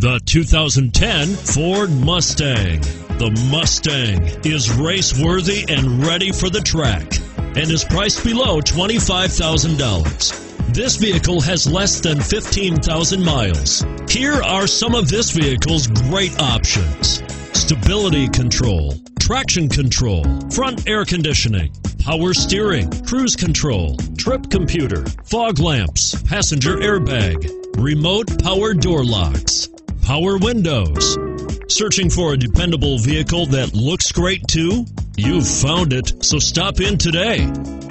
The 2010 Ford Mustang. The Mustang is race-worthy and ready for the track and is priced below $25,000. This vehicle has less than 15,000 miles. Here are some of this vehicle's great options: stability control, traction control, front air conditioning, power steering, cruise control, trip computer, fog lamps, passenger airbag, remote power door locks, power windows. Searching for a dependable vehicle that looks great too? You've found it, so stop in today.